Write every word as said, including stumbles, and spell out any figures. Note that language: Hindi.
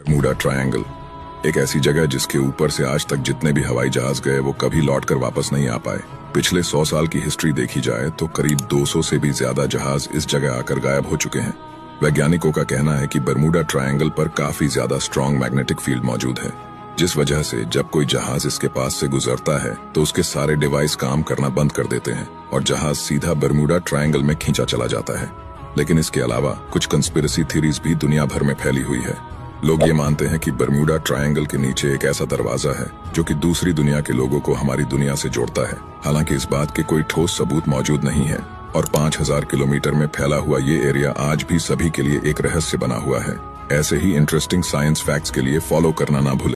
बर्मुडा ट्रायंगल एक ऐसी जगह जिसके ऊपर से आज तक जितने भी हवाई जहाज गए वो कभी लौटकर वापस नहीं आ पाए। पिछले सौ साल की हिस्ट्री देखी जाए तो करीब दो सौ से भी ज्यादा जहाज इस जगह आकर गायब हो चुके हैं। वैज्ञानिकों का कहना है कि बर्मुडा ट्रायंगल पर काफी ज्यादा स्ट्रॉन्ग मैग्नेटिक फील्ड मौजूद है, जिस वजह से जब कोई जहाज इसके पास से गुजरता है तो उसके सारे डिवाइस काम करना बंद कर देते हैं और जहाज सीधा बर्मुडा ट्रायंगल में खींचा चला जाता है। लेकिन इसके अलावा कुछ कंस्पिरेसी थ्योरीज भी दुनिया भर में फैली हुई है। लोग ये मानते हैं कि बर्मुडा ट्रायंगल के नीचे एक ऐसा दरवाजा है जो कि दूसरी दुनिया के लोगों को हमारी दुनिया से जोड़ता है। हालांकि इस बात के कोई ठोस सबूत मौजूद नहीं है और पाँच हज़ार किलोमीटर में फैला हुआ ये एरिया आज भी सभी के लिए एक रहस्य बना हुआ है। ऐसे ही इंटरेस्टिंग साइंस फैक्ट्स के लिए फॉलो करना ना भूलें।